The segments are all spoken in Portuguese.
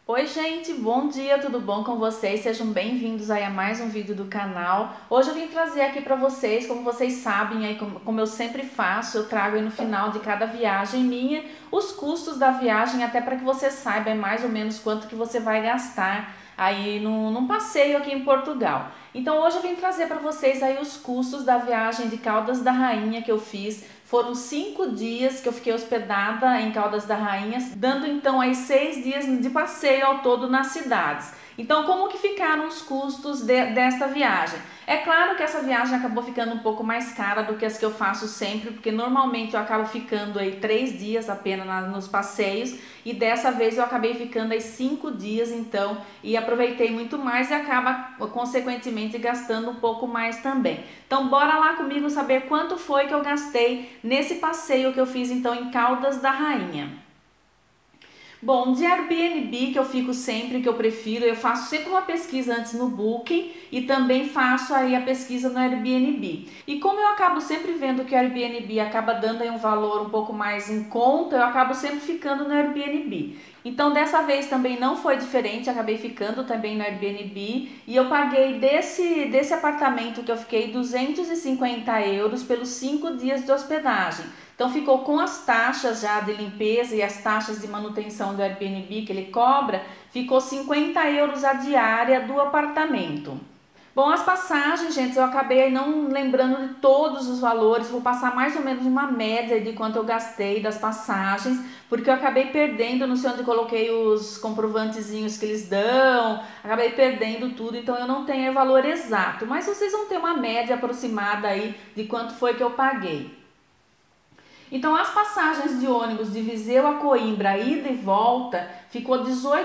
Oi gente, bom dia, tudo bom com vocês? Sejam bem-vindos aí a mais um vídeo do canal. Hoje eu vim trazer aqui para vocês, como vocês sabem, aí como eu sempre faço, eu trago aí no final de cada viagem minha os custos da viagem, até para que você saiba mais ou menos quanto que você vai gastar aí num passeio aqui em Portugal. Então hoje eu vim trazer para vocês aí os custos da viagem de Caldas da Rainha que eu fiz. Foram 5 dias que eu fiquei hospedada em Caldas da Rainha, dando então aí 6 dias de passeio ao todo nas cidades. Então, como que ficaram os custos desta viagem? É claro que essa viagem acabou ficando um pouco mais cara do que as que eu faço sempre, porque normalmente eu acabo ficando aí 3 dias apenas nos passeios, e dessa vez eu acabei ficando aí 5 dias então, e aproveitei muito mais e acaba consequentemente gastando um pouco mais também. Então bora lá comigo saber quanto foi que eu gastei nesse passeio que eu fiz então em Caldas da Rainha. Bom, de Airbnb que eu fico sempre, que eu prefiro, eu faço sempre uma pesquisa antes no Booking e também faço aí a pesquisa no Airbnb. E como eu acabo sempre vendo que o Airbnb acaba dando aí um valor um pouco mais em conta, eu acabo sempre ficando no Airbnb. Então dessa vez também não foi diferente, acabei ficando também no Airbnb e eu paguei desse apartamento que eu fiquei 250 euros pelos 5 dias de hospedagem. Então ficou com as taxas já de limpeza e as taxas de manutenção do Airbnb que ele cobra, ficou 50 euros a diária do apartamento. Bom, as passagens, gente, eu acabei não lembrando de todos os valores, vou passar mais ou menos uma média de quanto eu gastei das passagens, porque eu acabei perdendo, não sei onde coloquei os comprovantezinhos que eles dão, acabei perdendo tudo, então eu não tenho o valor exato, mas vocês vão ter uma média aproximada aí de quanto foi que eu paguei. Então, as passagens de ônibus de Viseu a Coimbra, ida e volta, ficou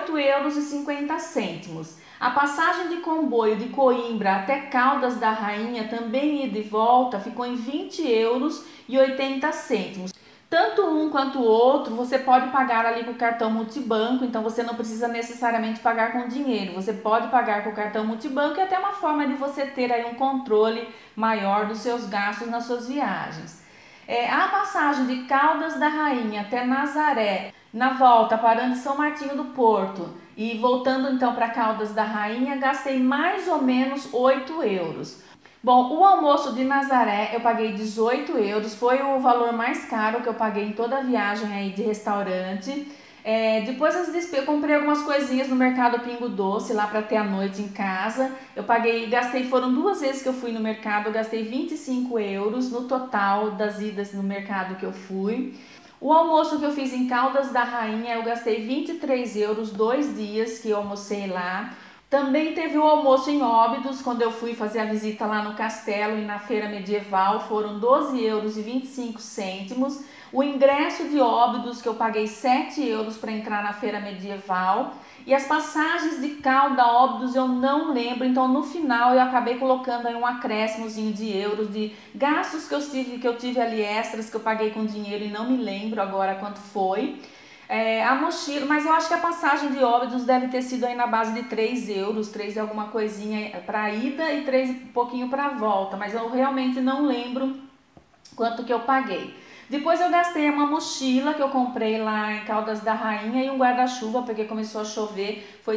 18,50 euros. A passagem de comboio de Coimbra até Caldas da Rainha, também ida e volta, ficou em 20,80 euros. Tanto um quanto o outro, você pode pagar ali com o cartão multibanco, então você não precisa necessariamente pagar com dinheiro. Você pode pagar com o cartão multibanco, e é até uma forma de você ter aí um controle maior dos seus gastos nas suas viagens. A passagem de Caldas da Rainha até Nazaré, na volta parando em São Martinho do Porto e voltando então para Caldas da Rainha, gastei mais ou menos 8 euros. Bom, o almoço de Nazaré eu paguei 18 euros, foi o valor mais caro que eu paguei em toda a viagem aí de restaurante. Depois eu comprei algumas coisinhas no mercado Pingo Doce lá para ter a noite em casa. Eu gastei, foram 2 vezes que eu fui no mercado, eu gastei 25 euros no total das idas no mercado que eu fui. O almoço que eu fiz em Caldas da Rainha, eu gastei 23 euros, 2 dias que eu almocei lá. Também teve o almoço em Óbidos, quando eu fui fazer a visita lá no castelo e na feira medieval, foram 12,25 euros. O ingresso de Óbidos, que eu paguei 7 euros para entrar na feira medieval. E as passagens de Caldas a Óbidos eu não lembro, então no final eu acabei colocando aí um acréscimozinho de euros, de gastos que eu tive ali extras, que eu paguei com dinheiro e não me lembro agora quanto foi. A mochila, mas eu acho que a passagem de Óbidos deve ter sido aí na base de 3 euros, 3 e alguma coisinha para ida e 3 e pouquinho para volta, mas eu realmente não lembro quanto que eu paguei. Depois eu gastei uma mochila que eu comprei lá em Caldas da Rainha e um guarda-chuva, porque começou a chover, foi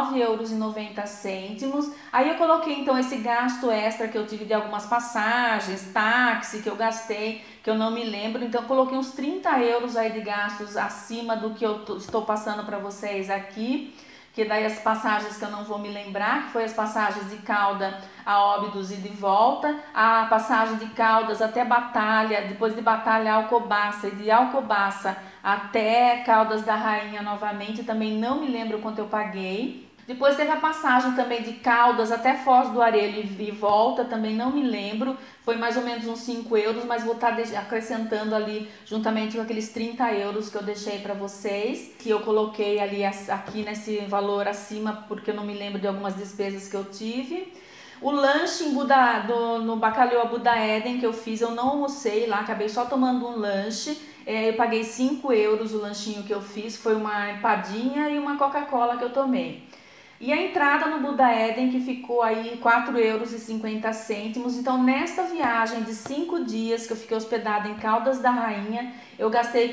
19,90 euros. Aí eu coloquei então esse gasto extra que eu tive de algumas passagens, táxi que eu gastei, que eu não me lembro, então eu coloquei uns 30 euros aí de gastos acima do que eu estou passando para vocês aqui. Que daí as passagens que eu não vou me lembrar, que foi as passagens de Caldas a Óbidos e de volta, a passagem de Caldas até Batalha, depois de Batalha a Alcobaça e de Alcobaça até Caldas da Rainha novamente, também não me lembro quanto eu paguei. Depois teve a passagem também de Caldas até Foz do Arelho e volta, também não me lembro, foi mais ou menos uns 5 euros, mas vou estar acrescentando ali juntamente com aqueles 30 euros que eu deixei para vocês, que eu coloquei ali aqui nesse valor acima, porque eu não me lembro de algumas despesas que eu tive. O lanche no Bacalhau Buda Eden que eu fiz, eu não almocei lá, acabei só tomando um lanche. Eu paguei 5 euros o lanchinho que eu fiz, foi uma empadinha e uma Coca-Cola que eu tomei. E a entrada no Buda Eden, que ficou aí €4,50. Então, nesta viagem de 5 dias que eu fiquei hospedada em Caldas da Rainha, eu gastei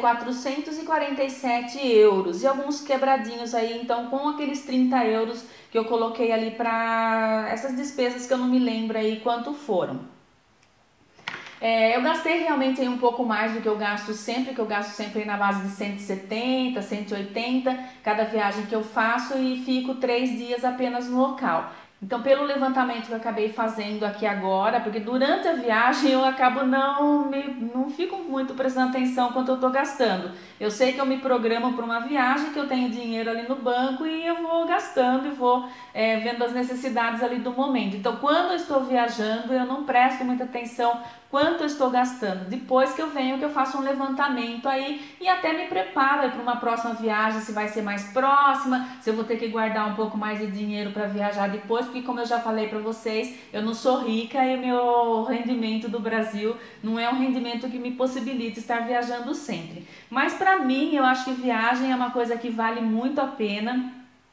€447 e alguns quebradinhos aí, então com aqueles €30 que eu coloquei ali para essas despesas que eu não me lembro aí quanto foram. Eu gastei realmente aí um pouco mais do que eu gasto sempre aí na base de 170, 180, cada viagem que eu faço, e fico 3 dias apenas no local. Então, pelo levantamento que eu acabei fazendo aqui agora, porque durante a viagem eu acabo não fico muito prestando atenção quanto eu estou gastando. Eu sei que eu me programo para uma viagem, que eu tenho dinheiro ali no banco e eu vou gastando e vou vendo as necessidades ali do momento. Então, quando eu estou viajando, eu não presto muita atenção quanto eu estou gastando. Depois que eu venho, que eu faço um levantamento aí e até me preparo para uma próxima viagem, se vai ser mais próxima, se eu vou ter que guardar um pouco mais de dinheiro para viajar depois, porque como eu já falei para vocês, eu não sou rica e o meu rendimento do Brasil não é um rendimento que me possibilita estar viajando sempre. Mas para mim, eu acho que viagem é uma coisa que vale muito a pena.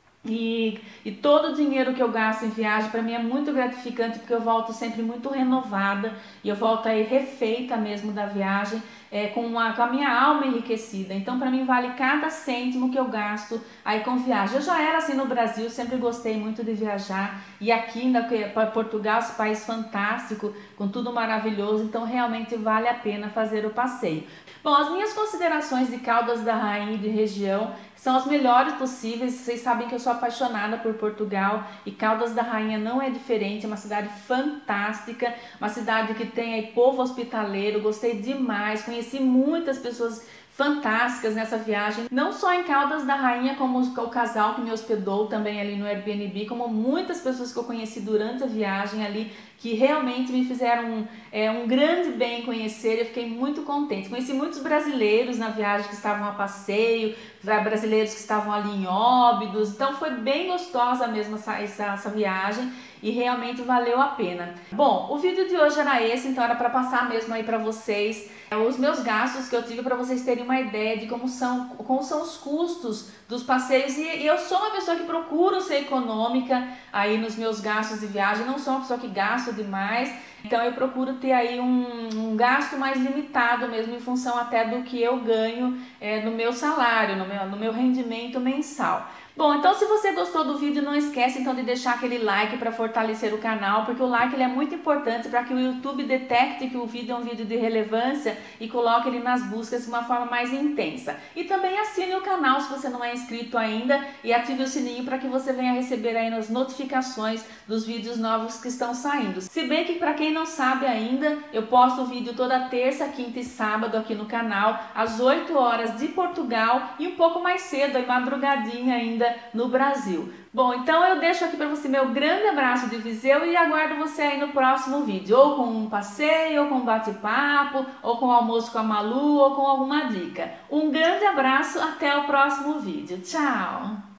E todo o dinheiro que eu gasto em viagem para mim é muito gratificante, porque eu volto sempre muito renovada e eu volto aí refeita mesmo da viagem, com a minha alma enriquecida. Então para mim vale cada cêntimo que eu gasto aí com viagem. Eu já era assim no Brasil, sempre gostei muito de viajar, e aqui ainda para Portugal, esse país fantástico, com tudo maravilhoso, então realmente vale a pena fazer o passeio. Bom, as minhas considerações de Caldas da Rainha e de região são as melhores possíveis. Vocês sabem que eu sou apaixonada por Portugal e Caldas da Rainha não é diferente. É uma cidade fantástica, uma cidade que tem aí povo hospitaleiro. Gostei demais, conheci muitas pessoas fantásticas nessa viagem, não só em Caldas da Rainha, como o casal que me hospedou também ali no Airbnb, como muitas pessoas que eu conheci durante a viagem ali, que realmente me fizeram um grande bem conhecer. Eu fiquei muito contente. Conheci muitos brasileiros na viagem que estavam a passeio, brasileiros que estavam ali em Óbidos, então foi bem gostosa mesmo essa viagem e realmente valeu a pena. Bom, o vídeo de hoje era esse, então era para passar mesmo aí para vocês os meus gastos que eu tive, para vocês terem uma ideia de como são os custos dos passeios. E eu sou uma pessoa que procuro ser econômica aí nos meus gastos de viagem, não sou uma pessoa que gasta demais, então eu procuro ter aí um gasto mais limitado mesmo, em função até do que eu ganho no meu salário, no meu rendimento mensal. Bom, então se você gostou do vídeo, não esquece então de deixar aquele like para fortalecer o canal, porque o like ele é muito importante para que o YouTube detecte que o vídeo é um vídeo de relevância e coloque ele nas buscas de uma forma mais intensa. E também assine o canal se você não é inscrito ainda e ative o sininho para que você venha receber aí as notificações dos vídeos novos que estão saindo. Se bem que, para quem não sabe ainda, eu posto o vídeo toda terça, quinta e sábado aqui no canal, às 8 horas de Portugal e um pouco mais cedo, aí madrugadinha ainda no Brasil. Bom, então eu deixo aqui para você meu grande abraço de Viseu e aguardo você aí no próximo vídeo, ou com um passeio, ou com um bate-papo, ou com um almoço com a Malu, ou com alguma dica. Um grande abraço, até o próximo vídeo. Tchau!